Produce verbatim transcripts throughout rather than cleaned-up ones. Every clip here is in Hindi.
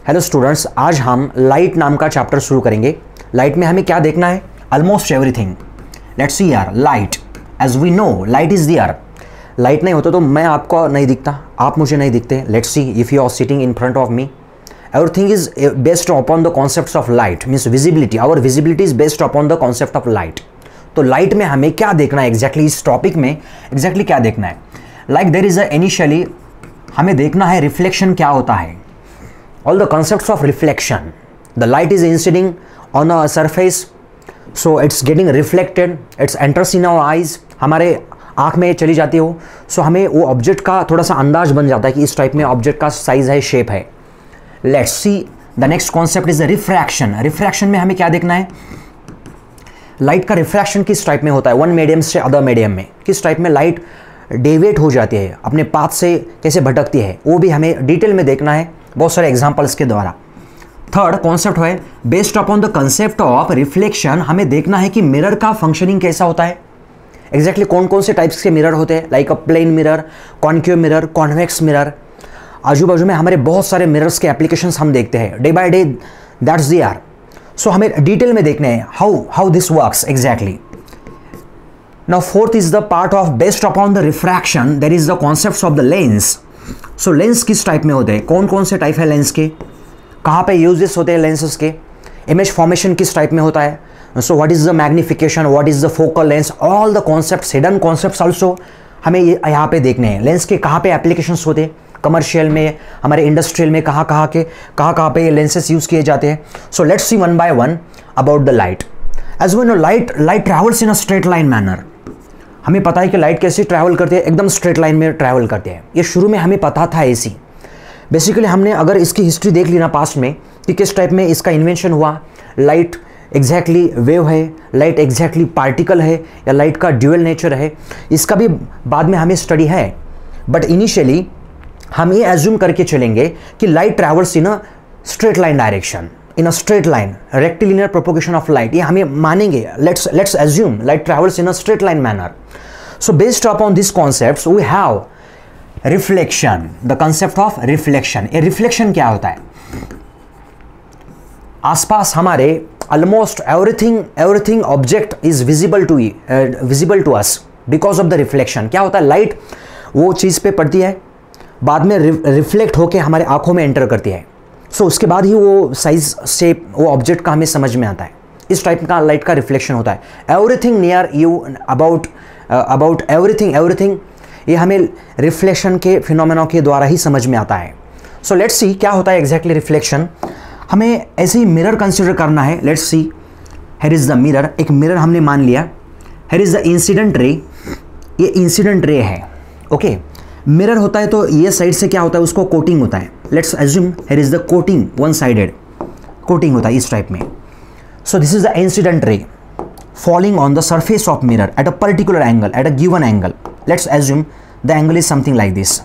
हेलो स्टूडेंट्स, आज हम लाइट नाम का चैप्टर शुरू करेंगे। लाइट में हमें क्या देखना है? Almost everything. लेट्स सी यार, light as we know light is there. Light नहीं होता तो मैं आपको नहीं दिखता, आप मुझे नहीं दिखते। Let's see if you are sitting in front of me, everything is based upon the concept of light, means visibility. Our visibility is based upon the concept of light. तो लाइट में हमें क्या देखना है एग्जैक्टली exactly, इस टॉपिक में एग्जैक्टली exactly क्या देखना है? Like there is a initially हमें देखना है रिफ्लेक्शन क्या होता है। All the concepts of reflection. The light is inciding on a surface, so it's getting reflected. It's enters in our eyes. हमारे आँख में चली जाती हो, so हमें वो ऑब्जेक्ट का थोड़ा सा अंदाज बन जाता है कि इस टाइप में ऑब्जेक्ट का साइज है, शेप है। Let's see the next concept is the refraction. Refraction में हमें क्या देखना है? लाइट का रिफ्रैक्शन किस टाइप में होता है? वन मीडियम से अदर मीडियम में किस टाइप में लाइट डेविएट हो जाती है, अपने पाथ से कैसे भटकती है, वो भी हमें डिटेल में देखना है बहुत सारे एग्जांपल्स के द्वारा। थर्ड कॉन्सेप्ट है based upon the concept of reflection. हमें देखना है कि मिरर का फंक्शनिंग कैसा होता है, एग्जैक्टली exactly कौन कौन से टाइप्स के मिरर होते हैं, like a plane mirror, concave mirror, convex mirror. आजू बाजू में हमारे बहुत सारे मिरर्स के एप्लीकेशंस हम देखते हैं day by day, that's the R. So हमें डिटेल में देखना है how how this works exactly. Now fourth is the part of based upon the refraction, that is the concepts of the lens. So lens किस टाइप में होते हैं, कौन कौन से टाइप है लेंस के, कहाँ पे यूजेस होते हैं लेंसेज के, इमेज फॉर्मेशन किस टाइप में होता है, so what is the magnification, what is the focal length, all the concepts, hidden concepts also हमें ये यहाँ पे देखने हैं। लेंस के कहाँ पे एप्लीकेशंस होते हैं, कमर्शियल में, हमारे इंडस्ट्रियल में, कहाँ कहाँ के कहाँ कहाँ पे लेंसेज यूज़ किए जाते हैं। So let's see one by one about the light. As we know light light travels in a straight line manner. हमें पता है कि लाइट कैसे ट्रैवल करती है, एकदम स्ट्रेट लाइन में ट्रैवल करते हैं। ये शुरू में हमें पता था ऐसी। बेसिकली हमने अगर इसकी हिस्ट्री देख ली ना पास्ट में कि किस टाइप में इसका इन्वेंशन हुआ, लाइट एग्जैक्टली वेव है, लाइट एग्जैक्टली पार्टिकल है, या लाइट का ड्यूअल नेचर है, इसका भी बाद में हमें स्टडी है। बट इनिशियली हम ये एज्यूम करके चलेंगे कि light travels in a straight line direction, in a straight line, rectilinear propagation of light, ये हमें मानेंगे। let's let's assume light travels in a straight line manner. So based upon these concepts we have reflection, the concept of reflection. ये reflection क्या होता है? आसपास हमारे almost everything everything object is visible to uh, visible to us because of the reflection. क्या होता है? लाइट वो चीज़ पे पड़ती है, बाद में रिफ्लेक्ट होके हमारे आंखों में एंटर करती है। सो so, उसके बाद ही वो साइज शेप वो ऑब्जेक्ट का हमें समझ में आता है। इस टाइप का लाइट का रिफ्लेक्शन होता है। Everything near you, about about everything everything ये हमें रिफ्लेक्शन के फिनोमेना के द्वारा ही समझ में आता है। सो लेट्स सी क्या होता है एग्जैक्टली रिफ्लेक्शन। हमें ऐसे ही मिरर कंसिडर करना है। Let's see, here is the mirror. एक मिरर हमने मान लिया। हेयर इज़ द इंसिडेंट रे, ये इंसिडेंट रे है। Okay okay? मिरर होता है तो ये साइड से क्या होता है, उसको कोटिंग होता है। Let's assume here is the coating, one sided coating होता है इस टाइप में। So this is the incident ray falling on the surface of mirror at a particular angle, at a given angle. Let's assume the angle is something like this.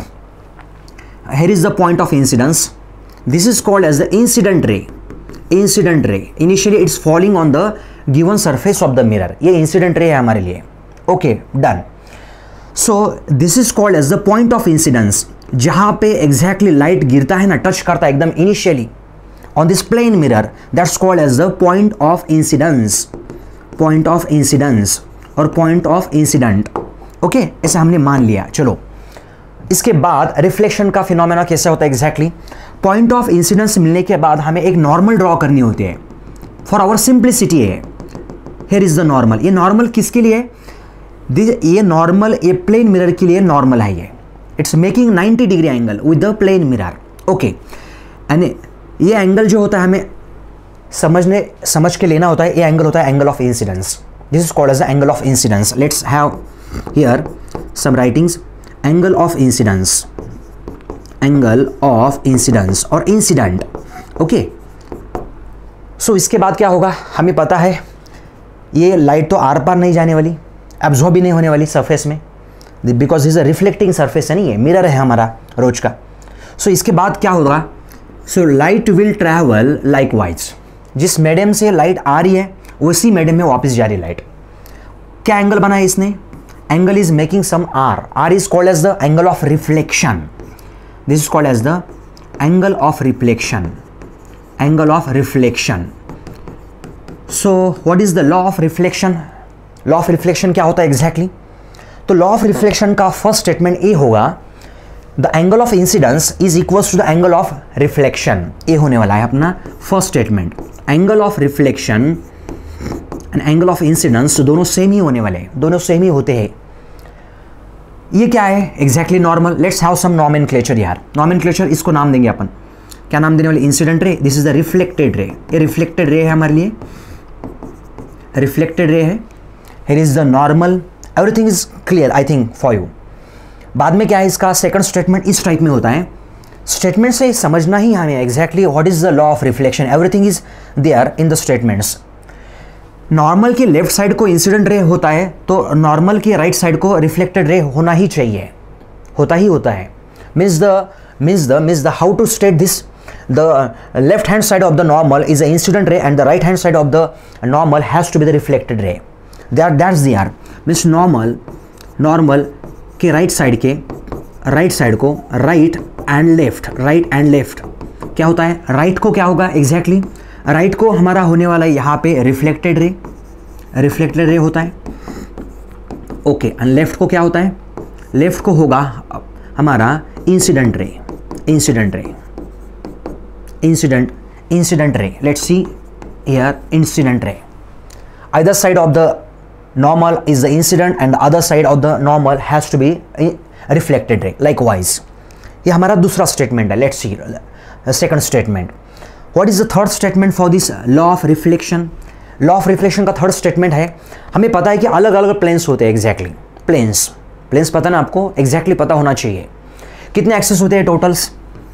Here is the point of incidence, this is called as the incident ray. Incident ray initially it's falling on the given surface of the mirror, ये इंसिडेंट रे है हमारे लिए। Okay done. So this is called as the point of incidence, जहाँ पे एग्जैक्टली लाइट गिरता है ना, टच करता है एकदम initially on this plane mirror, that's called as the point of incidence, point of incidence और पॉइंट ऑफ इंसिडेंट। ओके, ऐसा हमने मान लिया। चलो इसके बाद रिफ्लेक्शन का फिनोमेना कैसे होता है एग्जैक्टली। पॉइंट ऑफ इंसिडेंस मिलने के बाद हमें एक नॉर्मल ड्रॉ करनी होती है फॉर आवर सिंप्लिसिटी है। Here is the normal. ये नॉर्मल किसके लिए? ये नॉर्मल ये प्लेन मिरर के लिए नॉर्मल है। ये it's making ninety degree angle with the plane mirror. Okay, and ये एंगल जो होता है हमें समझने समझ के लेना होता है। ये एंगल होता है angle of incidence, this is called as the angle of incidence. Let's have here some writings, angle of incidence, angle of incidence और इंसिडेंट। ओके, सो इसके बाद क्या होगा हमें पता है, ये लाइट तो आर पार नहीं जाने वाली, एब्जॉर्ब भी नहीं होने वाली सरफेस में, because is a reflecting surface है, नहीं है मिरर है हमारा रोज का। सो so, इसके बाद क्या होगा, so light will travel likewise, जिस मीडियम से लाइट आ रही है उसी मीडियम में वापस जा रही लाइट। क्या एंगल बना है इसने? Angle is making some R, R is called as the angle of reflection, this is called as the angle of reflection, angle of reflection. So what is the law of reflection? Law of reflection क्या होता है एग्जैक्टली exactly? तो लॉ ऑफ रिफ्लेक्शन का फर्स्ट स्टेटमेंट ए होगा, the angle of incidence is equal to the angle of reflection. ये होने वाला है अपना first statement. Angle of reflection and angle of incidence दोनों सेम ही होने वाले हैं, दोनों सेम ही होते हैं। ये क्या है exactly? Normal. Let's have some nomenclature यार। नॉमेनक्लेचर इसको नाम देंगे अपन, क्या नाम देने वाले? Incident ray. This is the reflected रे। ये रिफ्लेक्टेड रे है हमारे लिए, रिफ्लेक्टेड रे है। Here is the normal. Everything is clear I think for you. बाद में क्या है इसका सेकंड स्टेटमेंट इस टाइप में होता है। स्टेटमेंट से समझना ही हमें exactly what is the law of reflection. Everything is there in the statements. Normal के लेफ्ट साइड को इंसिडेंट रे होता है तो नॉर्मल के राइट साइड को रिफ्लेक्टेड रे होना ही चाहिए, होता ही होता है। Means the means the means the how to state this, the left hand side of the normal is the incident ray and the right hand side of the normal has to be the reflected ray. That that's the R means normal normal के राइट साइड के राइट साइड को right and left, right and left क्या होता है? राइट को क्या होगा एग्जैक्टली exactly? राइट को हमारा होने वाला है यहाँ पे रिफ्लेक्टेड रे, रिफ्लेक्टेड रे होता है। ओके एंड लेफ्ट को क्या होता है? लेफ्ट को होगा हमारा incident ray, incident ray, incident incident ray. Let's see here incident ray. either side of the normal is the incident and the other side of the normal has to be reflected ray likewise। ये हमारा दूसरा स्टेटमेंट है। Let's see second statement. What is the third statement for this law of reflection? Law of reflection का थर्ड स्टेटमेंट है, हमें पता है कि अलग अलग प्लेन्स होते हैं एग्जैक्टली exactly. प्लेन्स प्लेन्स पता ना आपको? एग्जैक्टली exactly पता होना चाहिए। कितने एक्सिस होते हैं totals?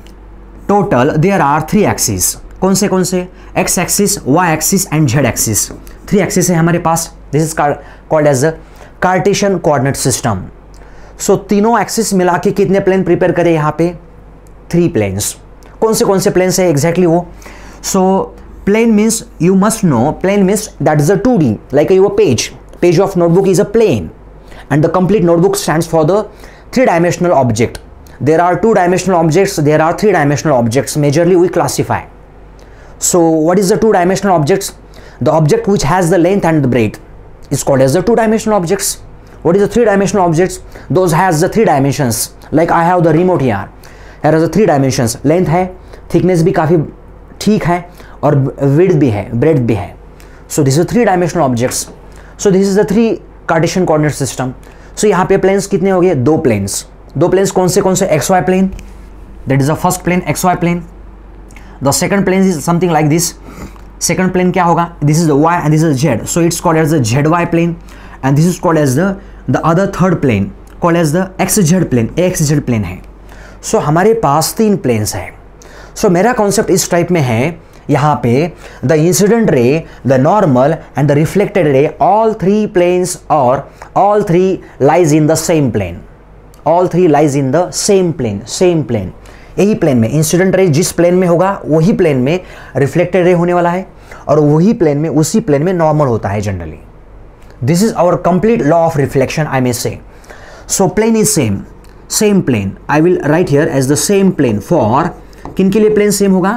Total there are three axis. कौन से कौन से? X axis, Y axis and Z axis. Three axis है हमारे पास। This is called as the Cartesian coordinate system. So तीनों एक्सिस मिला के कितने प्लेन प्रिपेयर करें यहाँ पे? Three planes. कौन से कौन से प्लेन्स है एग्जैक्टली वो? So plane means you must know, plane means that is a two D like your page page of notebook is a plane and the complete notebook stands for the three dimensional object. There are two dimensional objects, there are three dimensional objects majorly we classify. So what is the two dimensional objects? The object which has the length and the breadth is called as the two dimensional objects. What is the three dimensional objects? Those has the three dimensions. Like I have the remote here. Here are the three dimensions. Length है, thickness भी काफ़ी ठीक है और width भी है, breadth भी है. So this is three dimensional objects. So this is the three Cartesian coordinate system. So यहाँ पे planes कितने हो गए? दो planes. दो planes कौन से कौन से? X Y plane. That is the first plane, X Y plane. The second plane is something like this. Second plane क्या होगा? This is the y and this is the z. So it's called as the Z Y plane, and this is called as the the other third plane called as the X Z plane. X Z plane है. So हमारे पास तीन planes है. So मेरा concept इस type में है यहाँ पे the incident ray, the normal and the reflected ray, all three planes or all three lies in the same plane. All three lies in the same plane, same plane. यही प्लेन में इंसिडेंट रे जिस प्लेन में होगा वही प्लेन में रिफ्लेक्टेड रे होने वाला है और वही प्लेन में उसी प्लेन में नॉर्मल होता है generally. This is our complete law of reflection I may say. So plane is same, same plane I will write here as the same plane for किन के लिए प्लेन सेम होगा?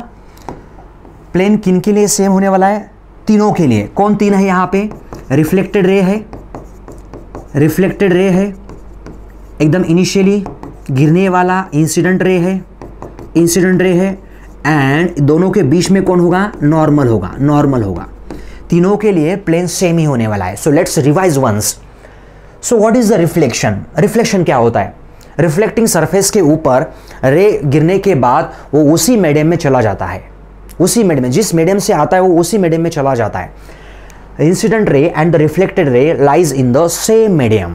प्लेन किन के लिए सेम होने वाला है? तीनों के लिए। कौन तीन है यहाँ पे? रिफ्लेक्टेड रे है, रिफ्लेक्टेड रे है एकदम इनिशियली गिरने वाला, इंसिडेंट रे है, इंसिडेंट रे है एंड दोनों के बीच में कौन होगा? नॉर्मल होगा, नॉर्मल होगा। तीनों के लिए प्लेन सेम ही होने वाला है। So let's revise once. So what is the reflection? Reflection क्या होता है? रिफ्लेक्टिंग सरफेस के ऊपर रे गिरने के बाद वो उसी मीडियम में चला जाता है, उसी मीडियम में, जिस मीडियम से आता है वो उसी मीडियम में चला जाता है। Incident ray and the reflected ray lies in the same medium.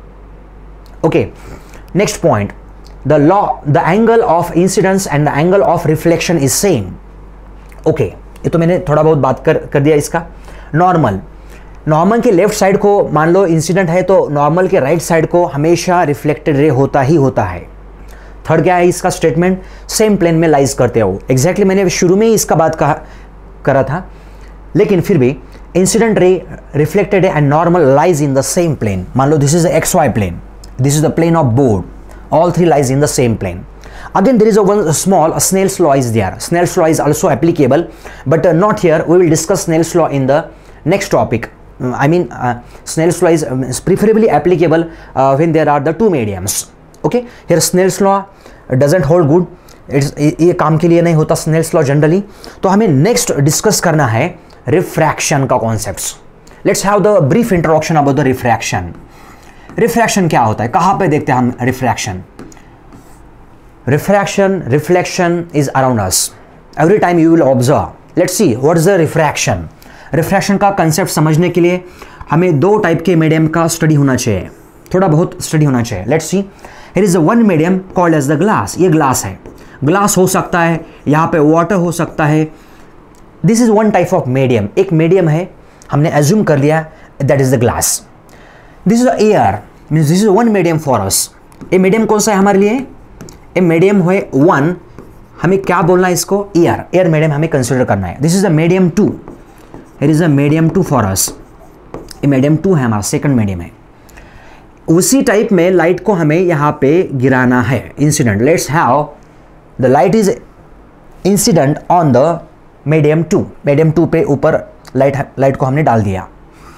Okay, next point, the law, the angle of incidence and the angle of reflection is same. okay, ये तो मैंने थोड़ा बहुत बात कर कर दिया इसका। नॉर्मल, नॉर्मल के लेफ्ट साइड को मान लो इंसिडेंट है तो नॉर्मल के राइट साइड को हमेशा रिफ्लेक्टेड रे होता ही होता है। थर्ड क्या है इसका स्टेटमेंट? सेम प्लेन में लाइज करते हो। एग्जैक्टली मैंने शुरू में ही इसका बात कहा करा था, लेकिन फिर भी incident ray, reflected ray and normal lies in the same plane. मान लो this is the X Y plane, this is the plane of board, all three lies in the same plane. Again, there is a one small a Snell's law is there. Snell's law is also applicable, but uh, not here. We will discuss Snell's law in the next topic. Uh, I mean, uh, Snell's law is, um, is preferably applicable uh, when there are the two mediums. Okay, here Snell's law doesn't hold good. It's ये काम के लिए नहीं होता Snell's law generally. तो हमें next discuss करना है refraction का concepts. Let's have the brief introduction about the refraction. Refraction क्या होता है, कहाँ पे देखते हैं हम refraction? Refraction, reflection is around us. Every time you will observe. Let's see what is the refraction. Refraction का concept समझने के लिए हमें दो टाइप के मीडियम का स्टडी होना चाहिए, थोड़ा बहुत स्टडी होना चाहिए. Let's see. Here is the one medium called as the glass. ये ग्लास है. ग्लास हो सकता है, यहाँ पे वाटर हो सकता है. This is one type of medium. एक मीडियम है, हमने assume कर लिया that is the glass. This is the air. Means this is one medium for us. ये मीडियम कौन सा है हमारे लिए? ए मीडियम है वन, हमें क्या बोलना है इसको? एयर. एयर मीडियम हमें कंसिडर करना है. This is the medium two. It is the medium two for us. ये मीडियम टू है, हमारा सेकंड मीडियम है. उसी टाइप में लाइट को हमें यहाँ पे गिराना है. Incident. Let's have the light is incident on the medium two. Medium two पे ऊपर लाइट लाइट को हमने डाल दिया.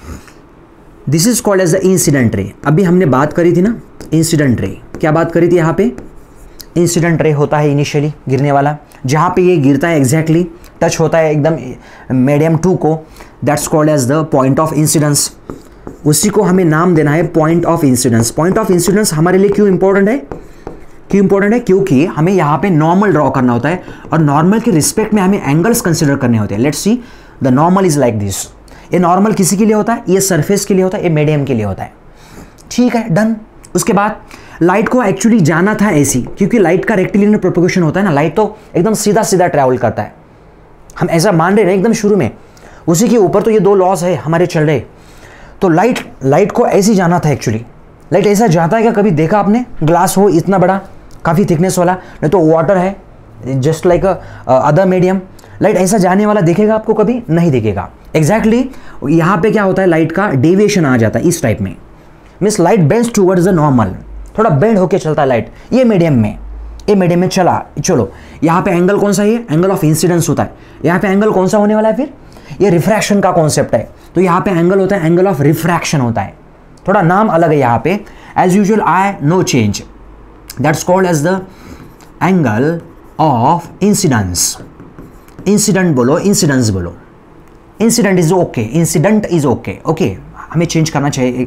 This is called as the incident ray. अभी हमने बात करी थी ना इंसिडेंट रे. क्या बात करी थी यहाँ पे? इंसिडेंट रे होता है इनिशियली गिरने वाला, जहाँ पे ये गिरता है एग्जैक्टली exactly, टच होता है एकदम मीडियम टू को. That's called as the point of incidence. उसी को हमें नाम देना है point of incidence. Point of incidence हमारे लिए क्यों इंपॉर्टेंट है? क्यों इंपॉर्टेंट है? क्योंकि हमें यहाँ पे नॉर्मल ड्रॉ करना होता है और नॉर्मल के रिस्पेक्ट में हमें एंगल्स कंसिडर करने होते हैं. Let's see the normal is like this. ये नॉर्मल किसी के लिए होता है? ये सरफेस के लिए होता है, ये मीडियम के लिए होता है. ठीक है, डन. उसके बाद लाइट को एक्चुअली जाना था ऐसी, क्योंकि लाइट का रेक्टिलिनियर प्रोपगेशन होता है ना. लाइट तो एकदम सीधा सीधा ट्रैवल करता है, हम ऐसा मान रहे हैं एकदम शुरू में. उसी के ऊपर तो ये दो लॉज है हमारे चल रहे. तो लाइट लाइट को ऐसे जाना था एक्चुअली. लाइट ऐसा जाता है क्या? कभी देखा आपने? ग्लास हो इतना बड़ा, काफ़ी थिकनेस वाला, नहीं तो वाटर है just like other medium. Light ऐसा जाने वाला दिखेगा आपको? कभी नहीं दिखेगा. एग्जैक्टली exactly, यहाँ पे क्या होता है? लाइट का डेविएशन आ जाता है इस टाइप में. Means light bends towards the normal. थोड़ा बेंड होके चलता है लाइट. ये मीडियम में ये मीडियम में चला. चलो यहाँ पे एंगल कौन सा है? एंगल ऑफ इंसिडेंस होता है. यहाँ पे एंगल कौन सा होने वाला है? फिर ये रिफ्रैक्शन का कॉन्सेप्ट है. तो यहाँ पे एंगल होता है, एंगल ऑफ रिफ्रैक्शन होता है. थोड़ा नाम अलग है यहाँ पे. As usual I no change. That's called as the angle of incidence. Incident बोलो, इंसिडेंस बोलो. Incident is okay, incident is okay. Okay, हमें चेंज करना चाहिए.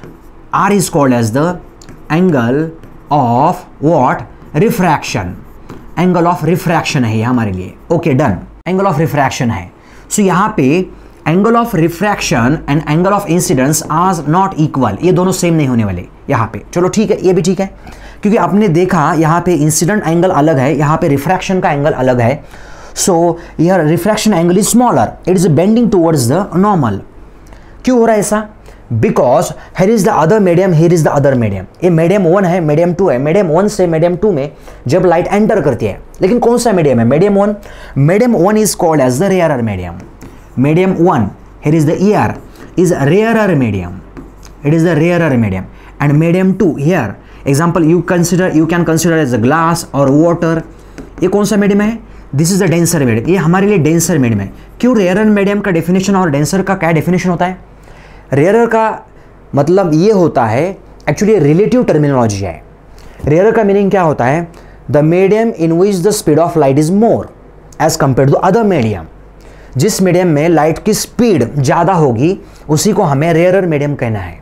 R is called as the angle of what? Refraction. Angle of refraction है ये हमारे लिए. Okay, done. Angle of refraction है. सो यहाँ पे angle of refraction and angle of incidence are not equal. ये दोनों सेम नहीं होने वाले यहाँ पे. चलो ठीक है, ये भी ठीक है, क्योंकि आपने देखा यहाँ पे इंसिडेंट एंगल अलग है, यहाँ पे रिफ्रैक्शन का एंगल अलग है. सो यह refraction angle is smaller. It is bending towards the normal. क्यों हो रहा है ऐसा? Because here is the other medium, here is the other medium. ये मीडियम वन है, मीडियम टू है. मीडियम वन से मीडियम टू में जब लाइट एंटर करती है, लेकिन कौन सा मीडियम है? Medium one. Medium one is called as the rarer medium. Medium one, here is the air, is rarer medium. It is the rarer medium. And medium two here example you consider you can consider as the glass और वाटर. ये कौन सा मीडियम है? This is the denser medium. ये हमारे लिए डेंसर मीडियम है. क्यों? रेयरर मीडियम का डेफिनेशन और डेंसर का क्या डेफिनेशन होता है? रेयरर का मतलब ये होता है, एक्चुअली रिलेटिव टर्मिनोलॉजी है. रेयरर का मीनिंग क्या होता है? The medium in which the speed of light is more as compare to other medium. जिस मीडियम में लाइट की स्पीड ज़्यादा होगी उसी को हमें रेयरर मीडियम कहना है.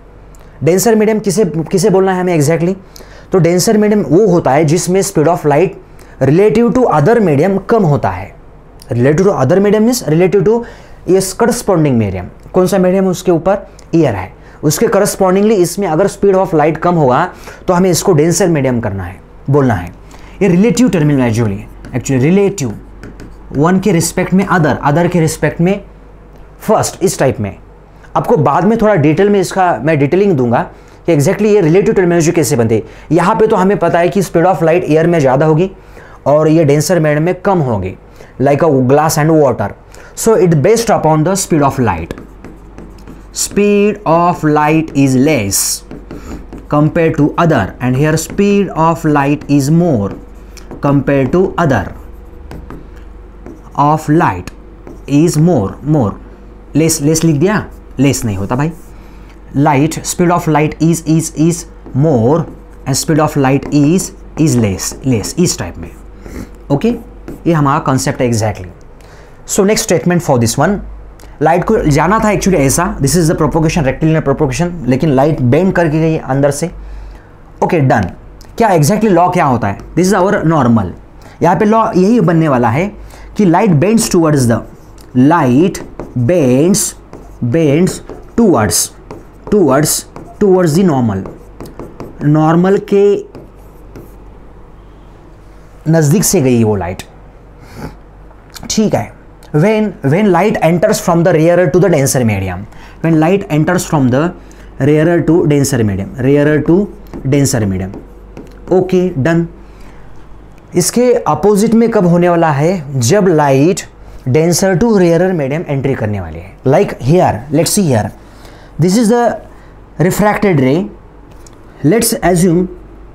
डेंसर मीडियम किसे किसे बोलना है हमें एग्जैक्टली exactly? तो डेंसर मीडियम वो होता है जिसमें speed of light relative to other medium कम होता है. Relative to other medium means relative to इस करस्पॉन्डिंग मीडियम. कौन सा मीडियम उसके ऊपर? ईयर है. उसके करस्पॉन्डिंगली इसमें अगर स्पीड ऑफ लाइट कम होगा तो हमें इसको डेंसर मीडियम करना है, बोलना है. ये रिलेटिव टर्मिनोलॉजी है एक्चुअली. रिलेटिव वन के रिस्पेक्ट में अदर, अदर के रिस्पेक्ट में फर्स्ट, इस टाइप में. आपको बाद में थोड़ा डिटेल में इसका मैं डिटेलिंग दूंगा कि एग्जैक्टली ये रिलेटिव टर्मिनोलॉजी कैसे बनती है. यहाँ पे तो हमें पता है कि स्पीड ऑफ लाइट एयर में ज़्यादा होगी और ये डेंसर मीडियम में कम होगी, like a glass and water. So it based upon the speed of light. Speed of light is less compared to other, and here speed of light is more. Compare to other of light is more more less less लिख दिया, लेस नहीं होता भाई, light speed of light is is is more and speed of light is is less less इस टाइप में। Okay okay? ये हमारा कॉन्सेप्ट है exactly. So next statement for this one, light को जाना था एक्चुअली ऐसा, this is the propagation, rectilinear propagation, लेकिन लाइट बेंड करके गई अंदर से। Okay done. क्या एग्जैक्टली लॉ क्या होता है? This is our normal. यहाँ पे लॉ यही बनने वाला है कि light bends towards the light bends bends towards towards towards the normal, normal के नज़दीक से गई वो लाइट, ठीक है। when when light enters from the rarer to the denser medium, when light enters from the rarer to denser medium, rarer to denser medium, okay done. इसके अपोजिट में कब होने वाला है? जब light denser to rarer medium entry करने वाली है। Like here, let's see here, this is the refracted ray, let's assume,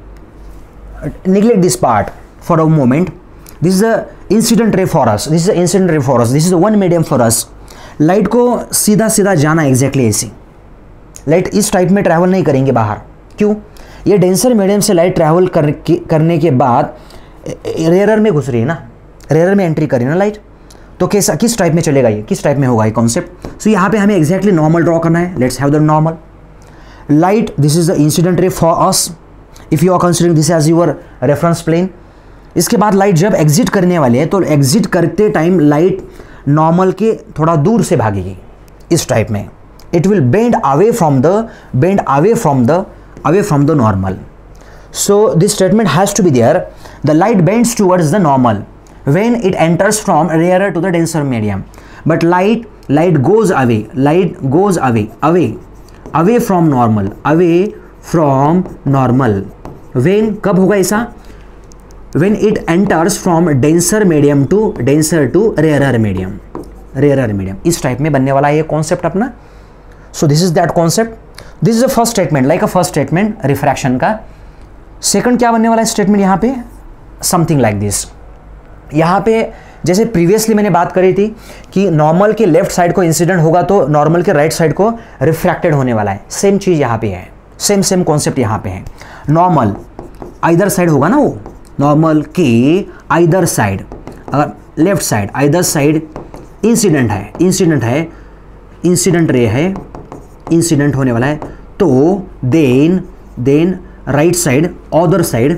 neglect this part for a moment, this is the incident ray for us, this is the incident ray for us, this is the one medium for us। Light को सीधा सीधा जाना एग्जैक्टली ऐसे, लाइट इस टाइप में ट्रैवल नहीं करेंगे बाहर, क्यों? ये डेंसर मीडियम से लाइट ट्रैवल कर, करने के बाद रेयरर में घुस रही है ना, रेयरर में एंट्री करी ना लाइट, तो कैसा किस टाइप में चलेगा ये, किस टाइप में होगा ये कॉन्सेप्ट? सो यहाँ पे हमें एग्जैक्टली नॉर्मल ड्रॉ करना है। Let's have the normal light, this is the incident ray for us, if you are considering this as your reference plane. इसके बाद लाइट जब एग्जिट करने वाली है तो एग्जिट करते टाइम लाइट नॉर्मल के थोड़ा दूर से भागेगी इस टाइप में, it will bend away from the bend away from the away from the normal. So this statement has to be there, the light bends towards the normal when it enters from rarer to the denser medium, but light light goes away, light goes away away away from normal, away from normal when, कब होगा ऐसा? when it enters from denser medium to denser to rarer medium, rarer medium इस टाइप में बनने वाला है ये कॉन्सेप्ट अपना। so this is that concept, this is the first statement, like a first statement refraction का। सेकंड क्या बनने वाला है स्टेटमेंट यहाँ पे? something like this, यहाँ पे जैसे प्रीवियसली मैंने बात करी थी कि नॉर्मल के लेफ्ट साइड को इंसिडेंट होगा तो नॉर्मल के राइट साइड को रिफ्रैक्टेड होने वाला है, सेम चीज़ यहाँ पे है, सेम सेम कॉन्सेप्ट यहाँ पे है। नॉर्मल आइदर साइड होगा ना, वो नॉर्मल के आइदर साइड, अगर left side either side incident है, इंसिडेंट है, इंसिडेंट रे है, इंसिडेंट होने वाला है, तो then then right side other side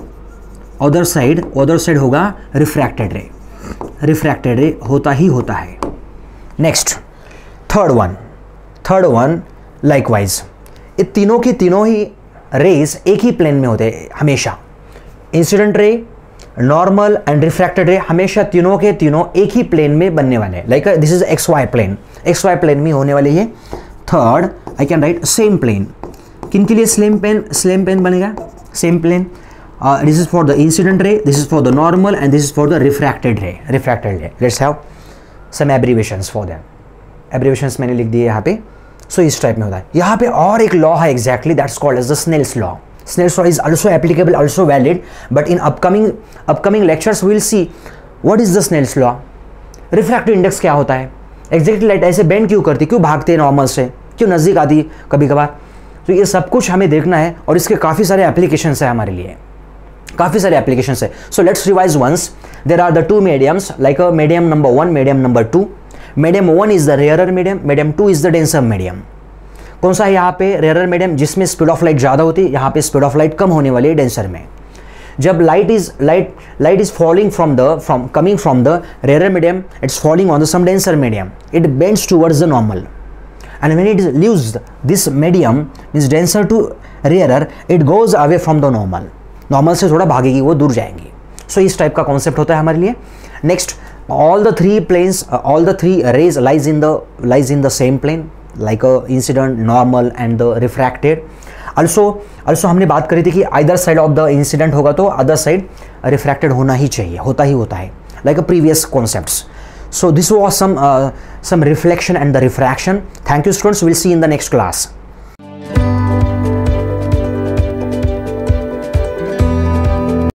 other side other side होगा रिफ्रैक्टेड रे, रिफ्रैक्टेड रे होता ही होता है। Next third one, third one likewise, ये तीनों के तीनों ही रेज एक ही प्लेन में होते हैं हमेशा, incident ray, normal and refracted रे हमेशा तीनों के तीनों एक ही प्लेन में बनने वाले हैं। Like this is X Y plane, X Y plane में होने वाले है। Third I can write same plane, किन के लिए सेम प्लेन, सेम प्लेन बनेगा, same plane. Uh, this is for the incident ray, this is for the normal, and this is for the refracted ray, refracted ray. Let's have some abbreviations for them. Abbreviations मैंने लिख दिए यहाँ पे। So इस टाइप में होता है। यहाँ पे और एक लॉ है exactly, that's called as the Snell's law. Snell's law is also applicable, also valid, but in upcoming upcoming lectures we will see what is the Snell's law. Refractive index क्या होता है? Exactly लाइट ऐसे बेंड क्यों करती, क्यों भागते हैं नॉर्मल से, क्यों नज़दीक आती कभी कभार, तो ये सब कुछ हमें देखना है और इसके काफ़ी सारे एप्लीकेशंस है हमारे लिए, काफ़ी सारे एप्लीकेशंस है। So let's revise once, there are the two mediums, like a medium number one, medium number two. Medium one is the rarer medium, medium two is the denser medium. कौन सा है यहाँ पे? रेयरर मीडियम, जिसमें स्पीड ऑफ लाइट ज़्यादा होती है, यहाँ पे स्पीड ऑफ लाइट कम होने वाली है डेंसर में। जब light is light light is falling from the from coming from the rarer medium, it's falling on the some denser medium, it bends towards the normal, and when it leaves this medium means denser to rarer, it goes away from the normal, normal से थोड़ा भागेगी, वो दूर जाएंगी। सो so, इस टाइप का कॉन्सेप्ट होता है हमारे लिए। Next, all the three planes, all the three rays lies in the lies in the same plane, like a incident, normal and the refracted. Also also हमने बात करी थी कि either side of the incident होगा तो अदर साइड रिफ्रैक्टेड होना ही चाहिए, होता ही होता है, like a previous concepts. So this was some uh, some reflection and the refraction. Thank you students, we'll see in the next class.